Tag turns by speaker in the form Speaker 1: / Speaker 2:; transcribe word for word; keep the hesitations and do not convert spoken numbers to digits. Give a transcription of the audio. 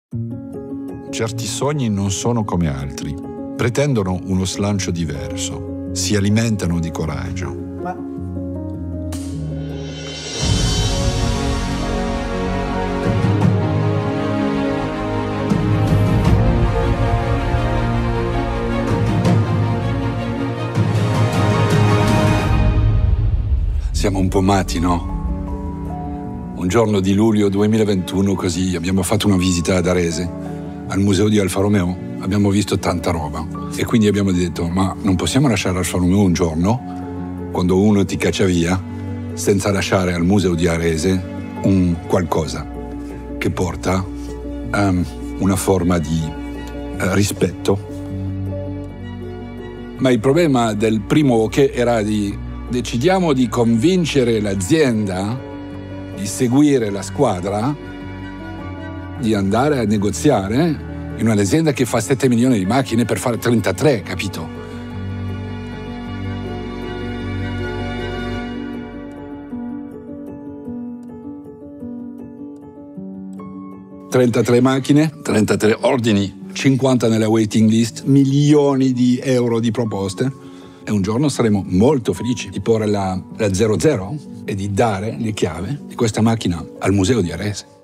Speaker 1: Certi sogni non sono come altri, pretendono uno slancio diverso, si alimentano di coraggio.
Speaker 2: Ma...
Speaker 3: Siamo un po' matti, no? Un giorno di luglio duemilaventuno, così, abbiamo fatto una visita ad Arese, al museo di Alfa Romeo. Abbiamo visto tanta roba e quindi abbiamo detto, ma non possiamo lasciare Alfa Romeo un giorno, quando uno ti caccia via, senza lasciare al museo di Arese un qualcosa che porta um, una forma di uh, rispetto. Ma il problema del primo ok era di decidiamo di convincere l'azienda di seguire la squadra, di andare a negoziare in un'azienda che fa sette milioni di macchine per fare trentatré, capito? trentatré macchine, trentatré ordini, cinquanta nella waiting list, milioni di euro di proposte. E un giorno saremo molto felici di porre la, la zero zero e di dare le chiavi di questa macchina al museo di Arese.